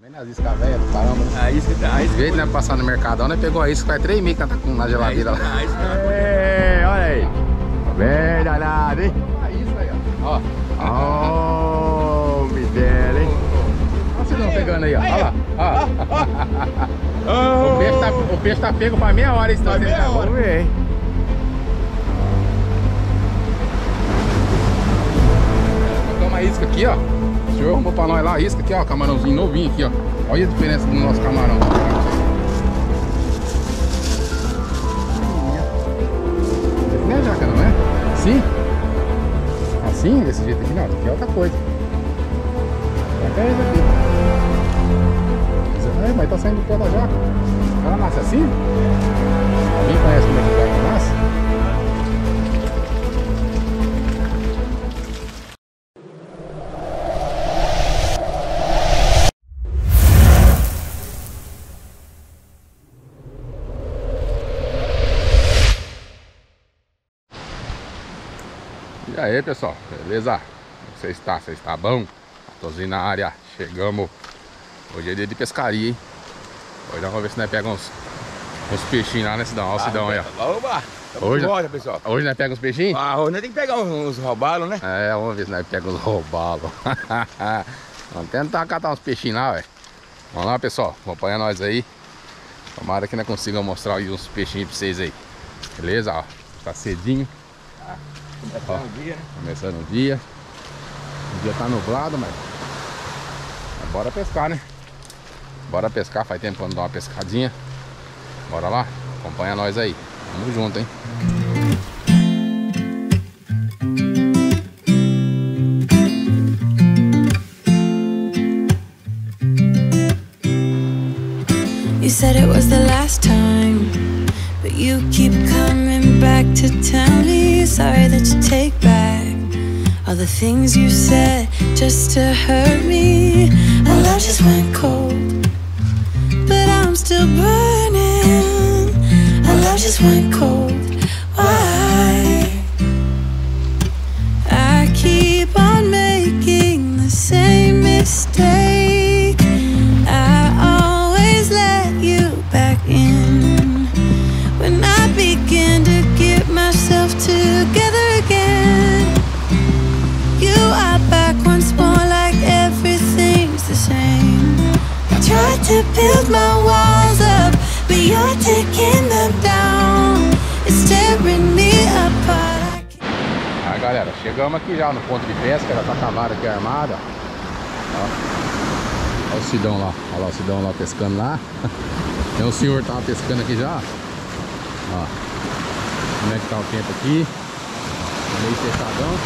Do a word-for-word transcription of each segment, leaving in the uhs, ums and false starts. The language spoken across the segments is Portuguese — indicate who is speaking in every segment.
Speaker 1: Vendo as iscas velhas do caramba, né?
Speaker 2: A isca tá.
Speaker 1: Em vez de né, passar no Mercadão, né? Pegou a isca, faz três mil que tá na geladeira lá.
Speaker 2: A isca tá.
Speaker 1: É, olha aí. Bem danado, hein? A isca aí, ó. Ó. Oh, me dera, hein? Olha vocês não pegando aí, ó. Olha lá. Ó. O peixe tá, o peixe tá pego pra meia hora, então. Vamos ver, hein? Vou uma isca aqui, ó. O senhor arrumou pra nós lá a isca aqui, ó. Camarãozinho novinho aqui, ó. Olha a diferença do nosso camarão. Esse não é jaca, não é? Assim? Assim? Desse jeito aqui não. Aqui é outra coisa. Jaca é esse aqui. É, mas tá saindo do pé da jaca. Ela nasce assim? Alguém conhece como é que a jaca nasce? E aí pessoal, beleza? Você está, você está bom? Tozinho na área, chegamos. Hoje é dia de pescaria, hein? Hoje vamos ver se nós pegamos uns, uns peixinhos lá, né, Sidão? Olha o Sidão aí, ó.
Speaker 2: Oba!
Speaker 1: Hoje,
Speaker 2: volta, pessoal.
Speaker 1: Hoje nós pegamos uns peixinhos?
Speaker 2: Ah, hoje nós tem que pegar uns, uns robalos, né?
Speaker 1: É, vamos ver se nós pegamos uns robalos. Vamos tentar catar uns peixinhos lá, velho. Vamos lá, pessoal, acompanha nós aí. Tomara que nós consigamos mostrar aí uns peixinhos pra vocês aí. Beleza? Ó, tá cedinho.
Speaker 2: Ah. Começando o dia, né?
Speaker 1: Começando o dia. O dia tá nublado, mas... mas bora pescar, né? Bora pescar, faz tempo que eu não dou uma pescadinha. Bora lá? Acompanha nós aí. Tamo junto, hein?
Speaker 3: You said it was the last time, but you keep coming back to tell me sorry that you take back all the things you said just to hurt me. Our love just went cold, but I'm still burning. Our love just went cold. Why? I keep on making the same mistake. I always let you back in when I begin to get myself together again. You are back once more like everything's the same. I tried to build my walls up, but you're taking them down. It's tearing me apart.
Speaker 1: Aí galera, chegamos aqui já no ponto de pesca, já tá cavada aqui a armada. Ó. Olha o Sidão lá, olha lá o Sidão lá pescando lá. Tem um senhor que tava pescando aqui já. Ó. Como é que tá o tempo aqui? Meio fechadão.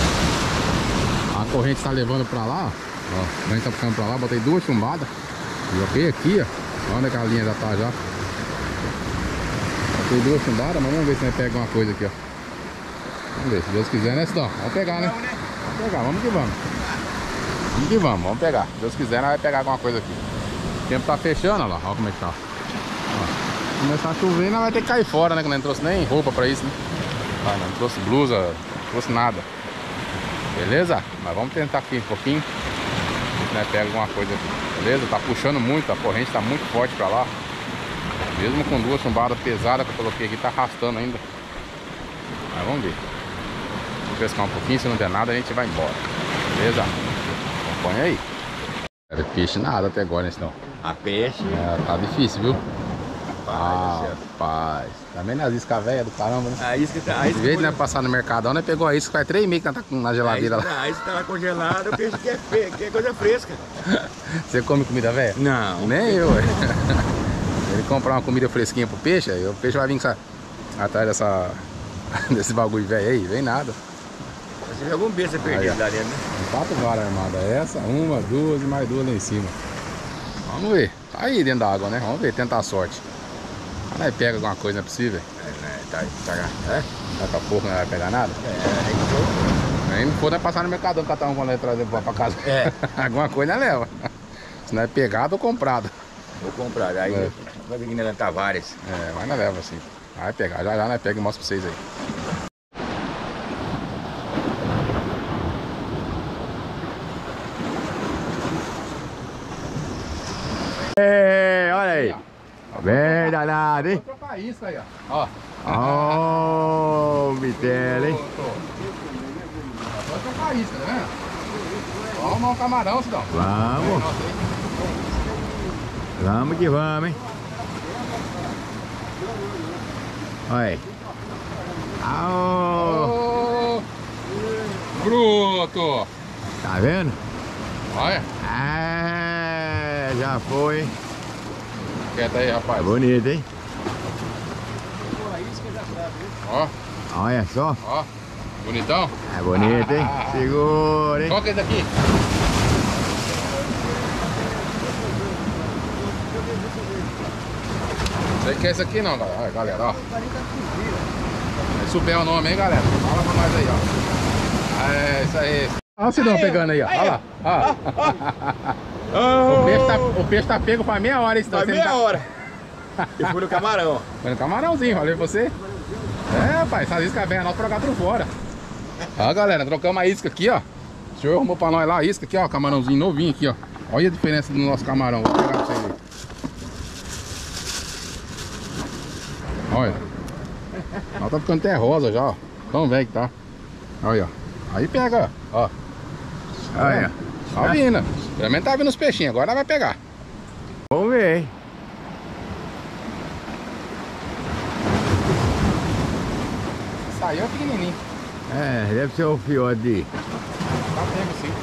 Speaker 1: A corrente tá levando pra lá, ó. A corrente tá puxando pra lá, botei duas chumbadas. Joguei aqui, ó. Onde é que a linha já tá já? Botei duas chumbadas, mas vamos ver se nós pegamos uma coisa aqui, ó. Vamos ver, se Deus quiser, né, Sidão? Vamos pegar, né? Vamos pegar, vamos que vamos. Vamos que vamos, vamos pegar. Se Deus quiser, nós vamos pegar alguma coisa aqui. O tempo tá fechando, ó lá, olha como é que tá. Ó. Começar a chover, nós vai ter que cair fora, né? Que não trouxe nem roupa pra isso, né? Ah, não trouxe blusa, não trouxe nada. Beleza? Mas vamos tentar aqui um pouquinho. A gente, né, pega alguma coisa aqui. Beleza? Tá puxando muito, a corrente tá muito forte pra lá. Mesmo com duas chumbadas pesadas que eu coloquei aqui, tá arrastando ainda. Mas vamos ver. Vamos pescar um pouquinho, se não der nada a gente vai embora. Beleza? Acompanha aí. Era peixe nada até agora, né, Sidão?
Speaker 2: A peixe.
Speaker 1: É, tá difícil, viu?
Speaker 2: Ah,
Speaker 1: rapaz. Tá vendo as iscas velhas do caramba, né?
Speaker 2: A isca tá. A
Speaker 1: Em
Speaker 2: isca
Speaker 1: vez de
Speaker 2: foi...
Speaker 1: né, passar no Mercadão, né? Pegou a isca, faz três mil que tá na geladeira
Speaker 2: a isca,
Speaker 1: lá.
Speaker 2: A isca tá lá congelada, o peixe quer, quer coisa fresca.
Speaker 1: Você come comida velha?
Speaker 2: Não.
Speaker 1: Nem eu, ué. Ele comprar uma comida fresquinha pro peixe, aí o peixe vai vir atrás dessa, desse bagulho velho aí, vem nada.
Speaker 2: Você jogou um besta perdido lá dentro, né?
Speaker 1: Quatro varas armadas, essa, uma, duas e mais duas lá em cima. Vamos ver, tá aí dentro da água, né? Vamos ver, tentar a sorte. Aí pega alguma coisa, não é possível.
Speaker 2: É, tá, tá, é?
Speaker 1: Daqui a pouco não vai pegar nada.
Speaker 2: É, aí que
Speaker 1: Nem não for, né, passar no Mercadão, catar um quando ele trazer pra casa.
Speaker 2: É.
Speaker 1: Alguma coisa leva. Se não é pegado ou comprado.
Speaker 2: vou comprar, aí
Speaker 1: É.
Speaker 2: vai vir na Tavares.
Speaker 1: É, mas não leva assim. Vai pegar, já já nós pega e mostra pra vocês aí.
Speaker 2: É, olha aí. Bem danado, hein?
Speaker 1: Vou trocar isso aí, ó.
Speaker 2: Ó, o bitelo, hein?
Speaker 1: Vou trocar isso, tá vendo? Vamos um camarão, Sidão.
Speaker 2: Vamos. Vamos que vamos, hein? Olha aí. Aô.
Speaker 1: Ô, bruto!
Speaker 2: Tá vendo?
Speaker 1: Olha.
Speaker 2: É, já foi.
Speaker 1: Quieta aí, rapaz.
Speaker 2: Bonito, hein?
Speaker 1: Ó,
Speaker 2: Olha só.
Speaker 1: ó. Bonitão?
Speaker 2: É bonito, hein? Segura, hein?
Speaker 1: Qual que é esse daqui? Sei que é esse aqui não, galera. Olha, galera, ó. Se souber o nome, hein, galera? Fala pra nós aí, ó. É, isso aí. Olha o Sidão pegando aí, ó. Olha lá. Ó. O peixe tá, o peixe tá pego pra meia hora, hein, Sidão?
Speaker 2: Vai
Speaker 1: Você
Speaker 2: meia
Speaker 1: tá...
Speaker 2: hora. E fui no camarão.
Speaker 1: Foi no camarãozinho, falei pra você. É, rapaz, essas iscas velhas nós pra jogar por fora. Ó, galera, trocamos a isca aqui, ó. O senhor arrumou pra nós lá a isca aqui, ó. Camarãozinho novinho aqui, ó. Olha a diferença do nosso camarão. Vou pegar pra vocês aí. Olha. Nós tá ficando até rosa já, ó. Tão velho que tá. Olha, ó. Aí pega, ó.
Speaker 2: Olha.
Speaker 1: Tá vindo. Pelo menos tá vindo os peixinhos. Agora vai pegar.
Speaker 2: Vamos ver, hein?
Speaker 1: Saiu pequenininho.
Speaker 2: É, deve ser o fiote de...
Speaker 1: Tá pego sim.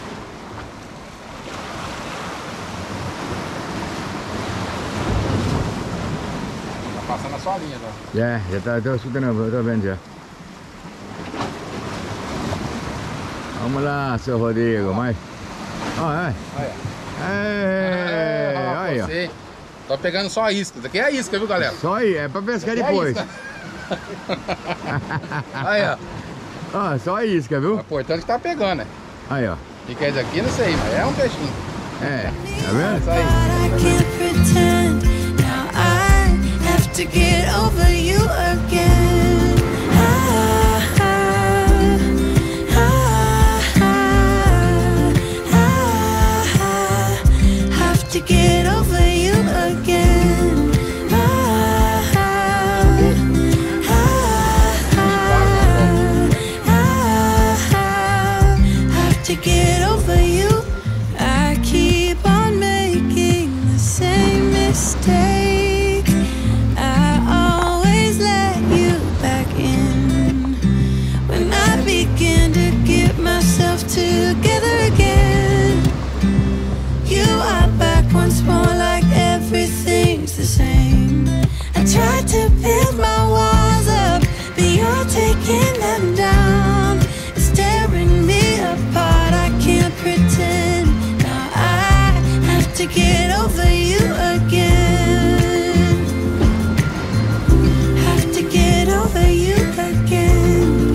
Speaker 1: Tá passando a sua linha já.
Speaker 2: É, já tá, tô escutando, eu tô vendo já. Vamos lá, seu Rodrigo, mas... Olha,
Speaker 1: Olha.
Speaker 2: é,
Speaker 1: Ah,
Speaker 2: olha.
Speaker 1: você. Tô pegando só a isca. Isso aqui é a isca, viu, galera?
Speaker 2: Só aí, é pra pescar
Speaker 1: Isso aqui é a
Speaker 2: depois.
Speaker 1: isca. Aí, ó.
Speaker 2: Ó, só a isca, viu?
Speaker 1: O importante é que tá pegando, né?
Speaker 2: Aí, ó.
Speaker 1: E quer dizer aqui, não sei, mas é um peixinho.
Speaker 2: É, tá
Speaker 1: É
Speaker 2: vendo?
Speaker 1: isso aí.
Speaker 3: But I can't pretend. Now I have to get over you again. I, I, I, I, I have to get over you again. I, I, I, I have to get over you. I keep on making the same mistake. I always let you back in. When I begin to get myself together again, you are back once more like everything's the same. I tried to build my walls up, but you're taking them down. It's tearing me apart, I can't pretend. Now I have to get over you again. Have to get over you again.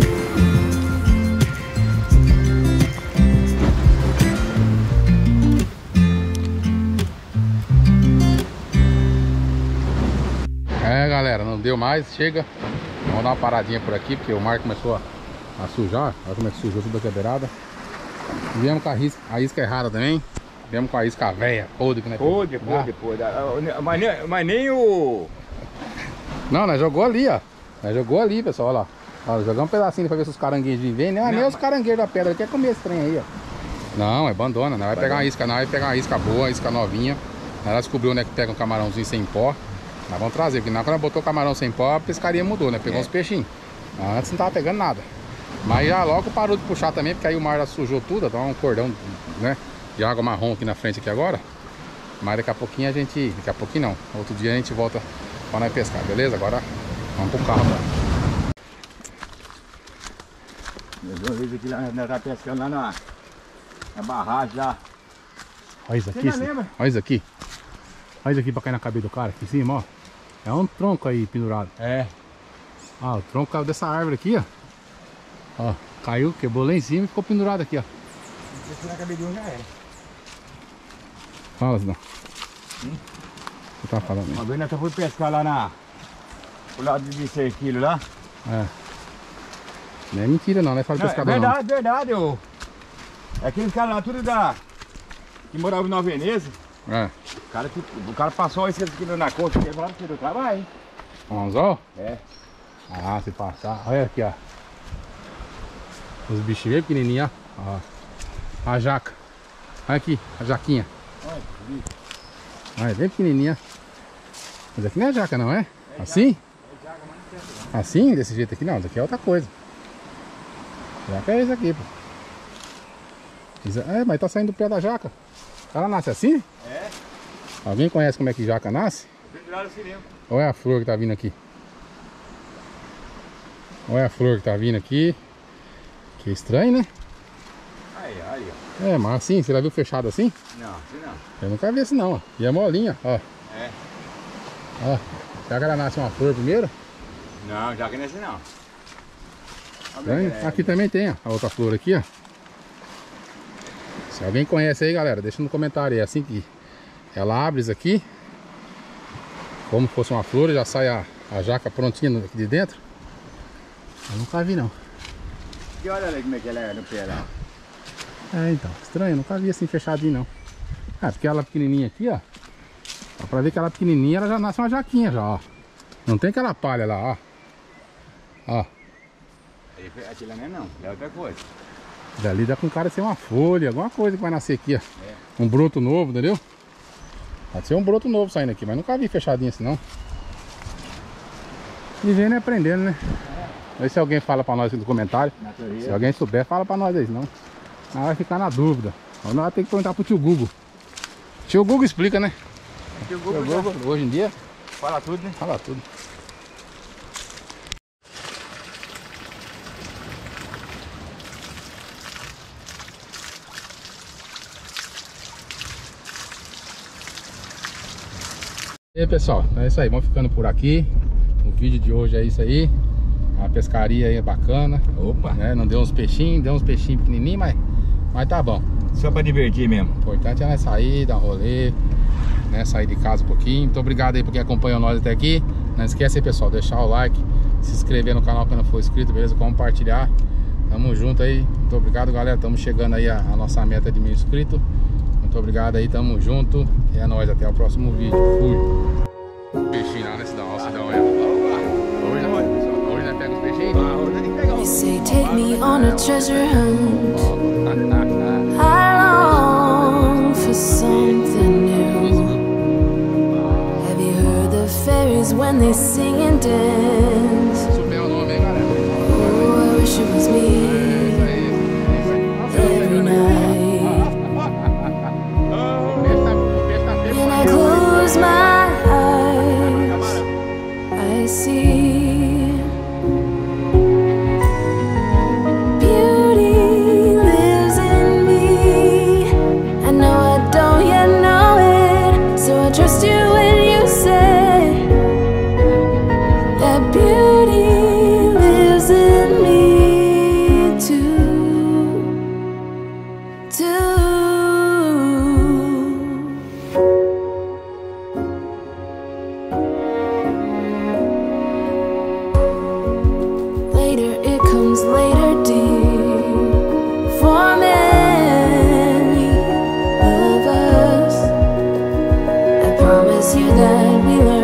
Speaker 1: É, galera, não deu mais, chega. Vamos dar uma paradinha por aqui, porque o mar começou a, a sujar. Olha como é que sujou tudo aqui a beirada. Viemos com a isca, a isca errada também. Viemos com a isca velha, podre, né?
Speaker 2: Podre, podre, podre. Mas nem, mas nem o...
Speaker 1: Não, nós jogou ali, ó. Nós jogou ali, pessoal, olha lá. Ó, jogamos um pedacinho pra ver se os caranguejos vêm. Não, nem os caranguejos da pedra, quer comer esse trem aí, ó. Não, abandona, nós vai pegar uma isca, nós vai pegar uma isca boa, uma isca novinha. Nós descobriu onde é que pega um camarãozinho sem pó. Nós vamos trazer, porque na quando botou o camarão sem pó, a pescaria mudou, né? Pegou
Speaker 2: É.
Speaker 1: uns peixinhos. Antes não tava pegando nada. Mas já logo parou de puxar também, porque aí o mar já sujou tudo, dá um cordão, né? De água marrom aqui na frente aqui agora. Mas daqui a pouquinho a gente. Daqui a pouquinho não. Outro dia a gente volta pra nós pescar, beleza? Agora vamos pro carro agora.
Speaker 2: Uma vez aqui lá, nós tá pescando lá na, na barragem lá.
Speaker 1: Olha isso
Speaker 2: Você
Speaker 1: aqui,
Speaker 2: já
Speaker 1: Cid.
Speaker 2: lembra?
Speaker 1: Olha isso aqui. Olha isso aqui pra cair na cabeça do cara aqui em cima, ó. É um tronco aí pendurado.
Speaker 2: É.
Speaker 1: Ah, o tronco caiu dessa árvore aqui, ó. Ó, caiu, quebrou lá em cima e ficou pendurado aqui, ó.
Speaker 2: Esse na cabeça de um já era.
Speaker 1: Fala, Sidão.
Speaker 2: Hum?
Speaker 1: Você tá falando aí.
Speaker 2: Uma vez nós fomos pescar lá na... Pro lado de seis quilos lá.
Speaker 1: É. Não é mentira não, não é só de
Speaker 2: Não, é
Speaker 1: pescador não.
Speaker 2: verdade, verdade, ô. É aqueles caras lá tudo da... Que moravam na Veneza.
Speaker 1: É.
Speaker 2: cara, o cara passou esse aqui na coxa, quebrado, tirou o trabalho, hein?
Speaker 1: Um anzol?
Speaker 2: É.
Speaker 1: Ah, se passar. Olha aqui, ó. Os bichinhos bem pequenininhos, ó. Ó. A jaca. Olha aqui, a jaquinha.
Speaker 2: Olha, que bicho.
Speaker 1: Olha, bem pequenininha. Mas aqui não é jaca não, é? Assim?
Speaker 2: É jaca, mas não tem.
Speaker 1: Assim? Desse jeito aqui não, isso aqui é outra coisa. Jaca é isso aqui, pô. Isso- É, mas tá saindo do pé da jaca. Ela nasce assim?
Speaker 2: É.
Speaker 1: Alguém conhece como é que jaca nasce?
Speaker 2: Pendurado assim mesmo.
Speaker 1: Olha a flor que tá vindo aqui. Olha a flor que tá vindo aqui. Que estranho, né?
Speaker 2: Aí, aí, ó.
Speaker 1: É, mas assim, você já viu fechado assim?
Speaker 2: Não, assim não.
Speaker 1: Eu nunca vi assim não, ó. E é molinha, ó.
Speaker 2: É.
Speaker 1: Ó. Será que ela nasce uma flor primeiro?
Speaker 2: Não, jaca não é assim não.
Speaker 1: Estranho.
Speaker 2: É,
Speaker 1: Aqui também tem, ó. A outra flor aqui, ó. Se alguém conhece aí, galera, deixa no comentário aí. É assim que ela abre isso aqui, como se fosse uma flor, já sai a, a jaca prontinha aqui de dentro. Eu nunca vi não.
Speaker 2: E olha ali como é que ela é no pé lá.
Speaker 1: É, então, estranho, nunca vi assim fechadinho não. Ah, porque ela pequenininha aqui, ó. Dá pra ver que ela pequenininha, ela já nasce uma jaquinha já, ó. Não tem aquela palha lá, ó. Ó.
Speaker 2: Aí, aquilo não é não, é outra coisa.
Speaker 1: Dali dá com cara de ser uma folha, alguma coisa que vai nascer aqui, ó.
Speaker 2: É.
Speaker 1: Um broto novo, entendeu? Pode ser um broto novo saindo aqui, mas nunca vi fechadinho assim não. Vivendo e aprendendo, né? Vê se alguém fala pra nós aqui no comentário. Se alguém souber, fala pra nós aí, senão nós vai ficar na dúvida. Ou nós vai ter que perguntar pro tio Google. Tio Google explica, né?
Speaker 2: Tio
Speaker 1: Tio
Speaker 2: Google,
Speaker 1: Google, hoje em dia,
Speaker 2: fala tudo, né?
Speaker 1: fala tudo. E aí, pessoal, é isso aí, vamos ficando por aqui. O vídeo de hoje é isso aí. A pescaria aí é bacana.
Speaker 2: Opa.
Speaker 1: Né? Não deu uns peixinhos, deu uns peixinhos pequenininhos, mas, mas tá bom.
Speaker 2: Só pra divertir mesmo.
Speaker 1: O importante é nós sair, dar um rolê, né? Sair de casa um pouquinho. Muito obrigado aí por quem acompanhou nós até aqui. Não esquece aí, pessoal, deixar o like, se inscrever no canal quem não for inscrito, beleza? Compartilhar. Tamo junto aí. Muito obrigado, galera. Estamos chegando aí a, a nossa meta de mil inscritos. Muito obrigado aí, tamo junto. E é nóis, até o próximo vídeo. Fui. Peixinho lá nesse da alça, dá uma Hoje nós pega os peixinhos.
Speaker 3: They say take me on a treasure hunt. I long for something new. Have you heard the fairies when they sing and dance?
Speaker 1: Super o nome, hein, galera?
Speaker 3: Oh, I wish it was me every night. When I close my eyes, I see beauty lives in me. I know I don't yet know it, so I trust you when you say that beauty lives in me too, too. Later, it comes later, dear. For many of us, I promise you that we learn.